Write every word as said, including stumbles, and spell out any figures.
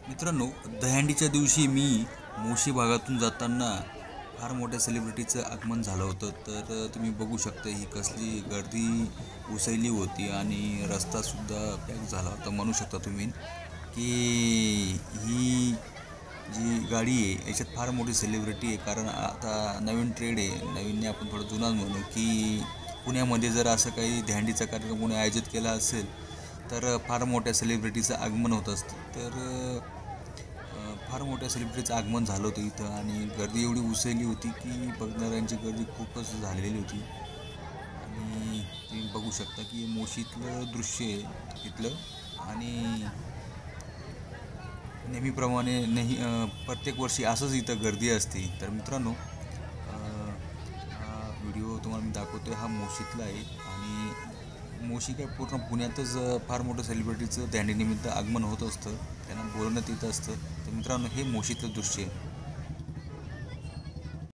मित्रांनो, दहीहंडीच्या दिवशी मी मोशी भागातून जाताना फार मोठ्या सेलिब्रिटीचं आगमन झालं होतं. तर तुम्ही बघू शकता ही कसली गर्दी उसळली होती आणि रस्तासुद्धा पॅक झाला होता. म्हणू शकता तुम्ही की ही जी गाडी आहे याच्यात फार मोठी सेलिब्रिटी आहे. कारण आता नवीन ट्रेड आहे, नवीन नाही आपण थोडं जुनाच म्हणू, की पुण्यामध्ये जर असं काही दहीहंडीचा कार्यक्रम कोणी आयोजित केला असेल तर फार मोठ्या सेलिब्रिटीचं आगमन होत असतं. तर अ, फार मोठ्या सेलिब्रिटीचं आगमन झालं होतं इथं आणि गर्दी एवढी उसळली होती की बघणाऱ्यांची गर्दी खूपच झालेली होती. आणि तुम्ही बघू शकता की मोशीतलं दृश्य आहे इथलं. आणि नेहमीप्रमाणे नाही अ, प्रत्येक वर्षी असंच इथं गर्दी असते. तर मित्रांनो, अ, हा व्हिडिओ तुम्हाला मी दाखवतो आहे, हा मोशीतला आहे. आणि मोशी काय पूर्ण पुण्यातच अ, फार मोठं सेलिब्रिटीचं दहीहंडीनिमित्त आगमन होत असतं, त्यांना बोलवण्यात येत असतं. तर मित्रांनो, हे मोशीतलं दृश्य आहे.